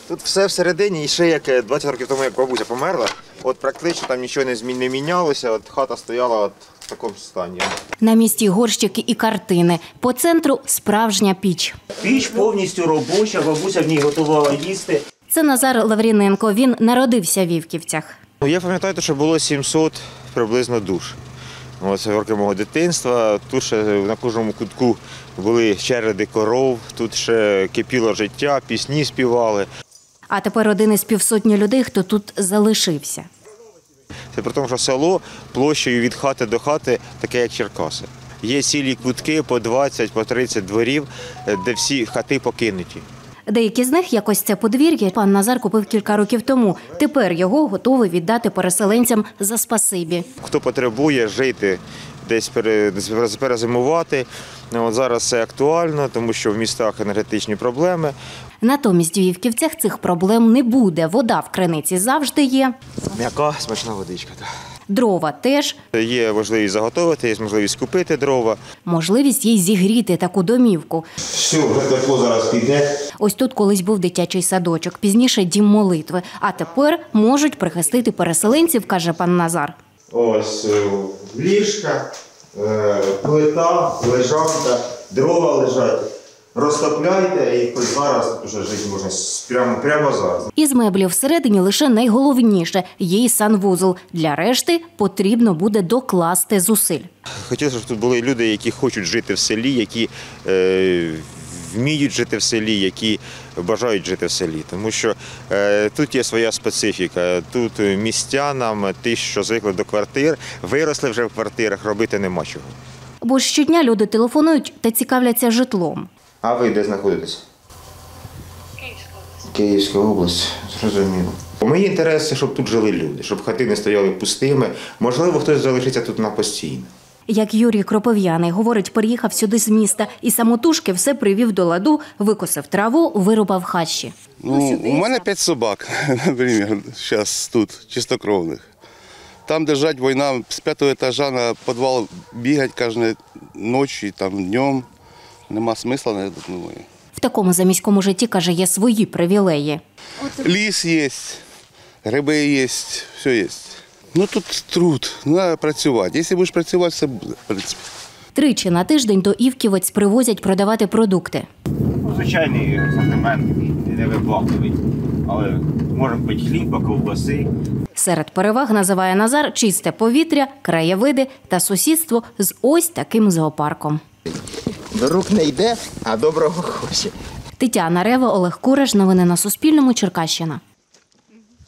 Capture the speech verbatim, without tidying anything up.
Тут все всередині, і ще як двадцять років тому, як бабуся померла, от практично там нічого не змін не мінялося, от хата стояла от в такому стані. На місці горщики і картини. По центру справжня піч. Піч повністю робоча, бабуся в ній готувала їсти. Це Назар Лавріненко. Він народився в Івківцях. Я пам'ятаю, що було сімсот приблизно душ. Це роки мого дитинства. Тут ще на кожному кутку були череди коров, тут ще кипіло життя, пісні співали. А тепер один із півсотні людей, хто тут залишився. Це при тому, що село площею від хати до хати таке, як Черкаси. Є цілі кутки по двадцять, по тридцять дворів, де всі хати покинуті. Деякі з них, якось це подвір'я, пан Назар купив кілька років тому. Тепер його готовий віддати переселенцям за спасибі. Хто потребує жити, десь перезимувати, от зараз це актуально, тому що в містах енергетичні проблеми. Натомість в Івківцях цих проблем не буде. Вода в криниці завжди є. М'яка, смачна водичка. Так. Дрова теж. Є можливість заготовити, є можливість купити дрова. Можливість їй зігріти таку домівку. Все, вже тепло зараз піде. Ось тут колись був дитячий садочок, пізніше дім молитви. А тепер можуть прихистити переселенців, каже пан Назар. Ось ліжка, плита, лежанка, дрова лежать. Розтопляйте і хоч зараз вже жити можна прямо, прямо зараз. Із меблів всередині лише найголовніше – є й санвузол. Для решти потрібно буде докласти зусиль. Хотілося, щоб тут були люди, які хочуть жити в селі, які е, вміють жити в селі, які бажають жити в селі. Тому що е, тут є своя специфіка. Тут містянам, ті, що звикли до квартир, виросли вже в квартирах, робити нема чого. Бо ж щодня люди телефонують та цікавляться житлом. А ви де знаходитесь? Київська область. Київська область, зрозуміло. Мої інтереси, щоб тут жили люди, щоб хати не стояли пустими. Можливо, хтось залишиться тут на постійно. Як Юрій Кропив'яний говорить, переїхав сюди з міста і самотужки все привів до ладу, викосив траву, вирубав хащі. Ну, у мене п'ять собак, наприклад, зараз тут, чистокровних. Там держать війна, з п'ятого етажа на підвал бігати кожної ночі, там, днем. Нема смисла, не думаю. В такому заміському житті, каже, є свої привілеї. Ліс є, гриби є, все є. Ну тут труд, треба працювати. Якщо будеш працювати, все буде, в принципі. Тричі на тиждень до Івківець привозять продавати продукти. Звичайний асортимент, не вибагливий, але можемо пити хліба, ковбаси. Серед переваг називає Назар чисте повітря, краєвиди та сусідство з ось таким зоопарком. До рук не йде, а доброго хоче. Тетяна Рева, Олег Кураш. Новини на Суспільному. Черкащина.